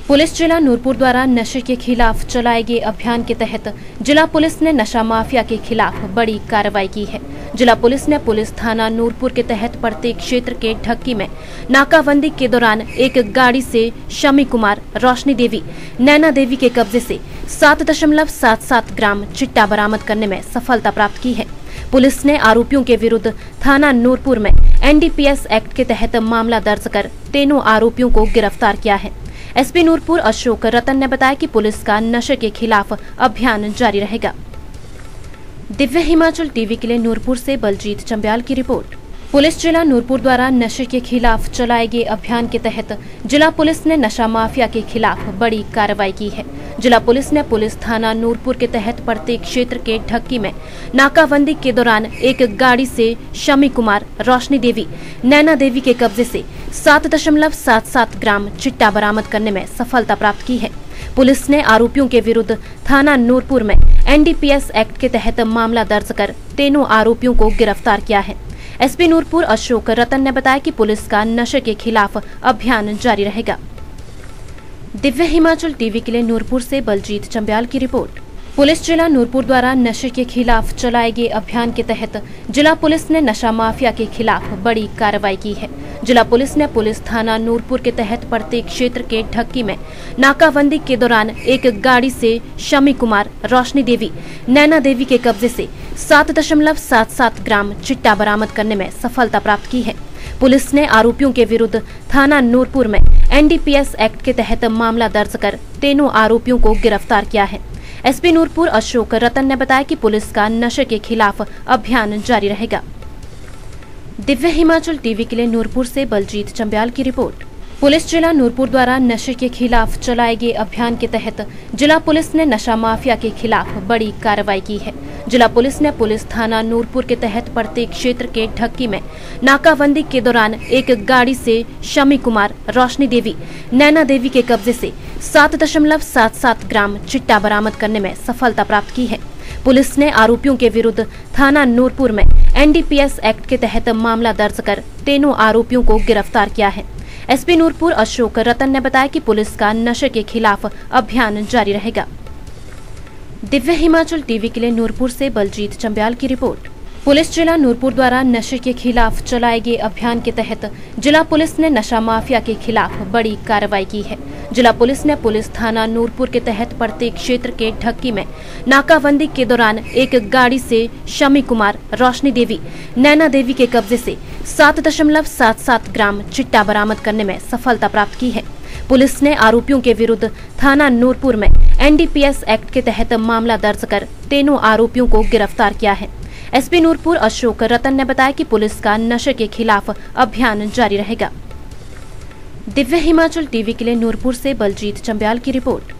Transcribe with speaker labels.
Speaker 1: Police जिला नूरपुर द्वारा नशे के खिलाफ चलाए गए अभियान के तहत जिला पुलिस ने नशा माफिया के खिलाफ बड़ी कार्रवाई की है। जिला पुलिस ने पुलिस थाना नूरपुर के तहत प्रत्येक क्षेत्र के ढक्की में नाकाबंदी के दौरान एक गाड़ी से शमी कुमार, रोशनी देवी, नैना देवी के कब्जे से 7.77 ग्राम चिट्टा बरामद करने में सफलता प्राप्त की है। पुलिस ने आरोपियों के विरुद्ध थाना नूरपुर में NDPS एक्ट के तहत मामला दर्ज कर तीनों आरोपियों को गिरफ्तार किया है। एसपी नूरपुर अशोक रतन ने बताया कि पुलिस का नशे के खिलाफ अभियान जारी रहेगा। दिव्य हिमाचल टीवी के लिए नूरपुर से बलजीत चंब्याल की रिपोर्ट। पुलिस जिला नूरपुर द्वारा नशे के खिलाफ चलाए गए अभियान के तहत जिला पुलिस ने नशा माफिया के खिलाफ बड़ी कार्रवाई की है। जिला पुलिस ने पुलिस थाना नूरपुर के तहत प्रत्येक क्षेत्र के ढक्की में नाकाबंदी के दौरान एक गाड़ी से शमी कुमार, रोशनी देवी, नैना देवी के कब्जे से 7.77 ग्राम चिट्टा बरामद करने में सफलता प्राप्त की है। पुलिस ने आरोपियों के विरुद्ध थाना नूरपुर में NDPS एक्ट के तहत मामला दर्ज कर तीनों आरोपियों को गिरफ्तार किया है। एसपी नूरपुर अशोक रतन ने बताया कि पुलिस का नशे के खिलाफ अभियान जारी रहेगा। दिव्य हिमाचल टीवी के लिए नूरपुर से बलजीत चंब्याल की रिपोर्ट। पुलिस जिला नूरपुर द्वारा नशे के खिलाफ चलाए गए अभियान के तहत जिला पुलिस ने नशा माफिया के खिलाफ बड़ी कार्रवाई की है। जिला पुलिस ने पुलिस थाना नूरपुर के तहत प्रत्येक क्षेत्र के ढक्की में नाकाबंदी के दौरान एक गाड़ी से शमी कुमार, रोशनी देवी, नैना देवी के कब्जे से 7.77 ग्राम चिट्टा बरामद करने में सफलता प्राप्त की है। पुलिस ने आरोपियों के विरुद्ध थाना नूरपुर में NDPS एक्ट के तहत मामला दर्ज कर तीनों आरोपियों को गिरफ्तार किया है। एसपी नूरपुर अशोक रतन ने बताया कि पुलिस का नशे के खिलाफ अभियान जारी रहेगा। दिव्य हिमाचल टीवी के लिए नूरपुर से बलजीत चंब्याल की रिपोर्ट। पुलिस जिला नूरपुर द्वारा नशे के खिलाफ चलाए गए अभियान के तहत जिला पुलिस ने नशा माफिया के खिलाफ बड़ी कार्रवाई की है। जिला पुलिस ने पुलिस थाना नूरपुर के तहत प्रत्येक क्षेत्र के ढक्की में नाकाबंदी के दौरान एक गाड़ी से शमी कुमार, रोशनी देवी, नैना देवी के कब्जे से 7.77 ग्राम चिट्टा बरामद करने में सफलता प्राप्त की है। पुलिस ने आरोपियों के विरुद्ध थाना नूरपुर में NDPS एक्ट के तहत मामला दर्ज कर तीनों आरोपियों को गिरफ्तार किया है। एसपी नूरपुर अशोक रतन ने बताया कि पुलिस का नशे के खिलाफ अभियान जारी रहेगा। दिव्य हिमाचल टीवी के लिए नूरपुर से बलजीत चंब्याल की रिपोर्ट। पुलिस जिला नूरपुर द्वारा नशे के खिलाफ चलाए गए अभियान के तहत जिला पुलिस ने नशा माफिया के खिलाफ बड़ी कार्रवाई की है। जिला पुलिस ने पुलिस थाना नूरपुर के तहत प्रत्येक क्षेत्र के ढक्की में नाकाबंदी के दौरान एक गाड़ी से शमी कुमार, रोशनी देवी, नैना देवी के कब्जे से 7.77 ग्राम चिट्टा बरामद करने में सफलता प्राप्त की है। पुलिस ने आरोपियों के विरुद्ध थाना नूरपुर में NDPS एक्ट के तहत मामला दर्ज कर तीनों आरोपियों को गिरफ्तार किया है। एसपी नूरपुर अशोक रतन ने बताया कि पुलिस का नशे के खिलाफ अभियान जारी रहेगा। दिव्य हिमाचल टीवी के लिए नूरपुर से बलजीत चंब्याल की रिपोर्ट।